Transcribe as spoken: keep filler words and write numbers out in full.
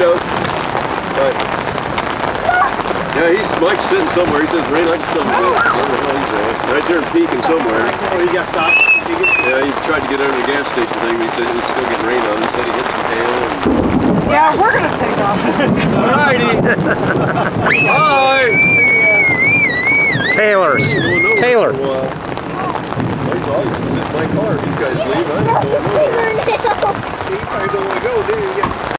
out. Right. Yeah, he's Mike's sitting somewhere. He says rain like something. I don't know how he's at. Right there in Pekin somewhere. Oh, he got stopped. Yeah, he tried to get under the gas station thing, but he said he's still getting rain on him. He said he hit some hail. And... Yeah, we're gonna take off. Alrighty. Bye. Taylor's. Taylor. I'll just sit in my car if you guys leave. I ain't going nowhere. He probably don't want to go, do you?